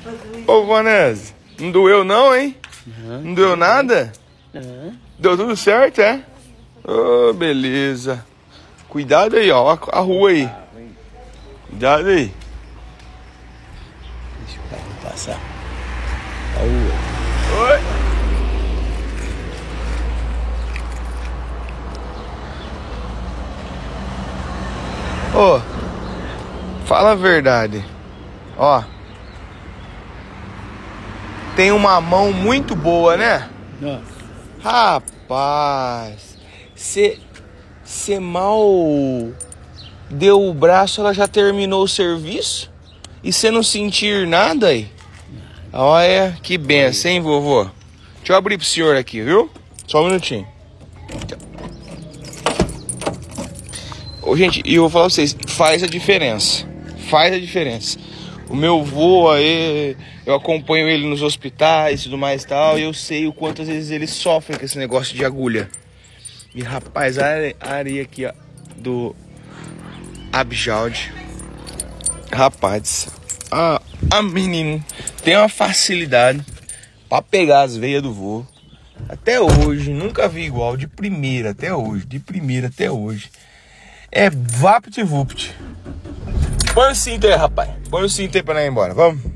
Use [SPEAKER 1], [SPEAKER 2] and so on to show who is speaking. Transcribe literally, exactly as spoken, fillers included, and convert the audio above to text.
[SPEAKER 1] Ô, Vanessa, não doeu não, hein?
[SPEAKER 2] Uhum.
[SPEAKER 1] Não doeu nada?
[SPEAKER 2] Uhum.
[SPEAKER 1] Deu tudo certo, é? Ô, oh, beleza. Cuidado aí, ó, a rua aí. Cuidado aí.
[SPEAKER 2] Deixa o carro passar. A rua.
[SPEAKER 1] Oi. Ô, oh, fala a verdade. Ó. Tem uma mão muito boa, né?
[SPEAKER 2] Nossa.
[SPEAKER 1] Rapaz. Você mal deu o braço, ela já terminou o serviço? E você não sentir nada aí? Olha, que benção, hein, vovô? Deixa eu abrir pro senhor aqui, viu? Só um minutinho. Ô, gente, e eu vou falar pra vocês, faz a diferença. Faz a diferença. O meu vô aí, eu acompanho ele nos hospitais e tudo mais e tal, e eu sei o quanto às vezes ele sofre com esse negócio de agulha. E rapaz, a areia aqui, ó, do Abjalde. Rapaz, a, a menino tem uma facilidade pra pegar as veias do vô. Até hoje, nunca vi igual, de primeira até hoje, de primeira até hoje. É vapt-vupt. Põe o cinto aí, rapaz. Põe o cinto aí pra nós ir embora, vamos?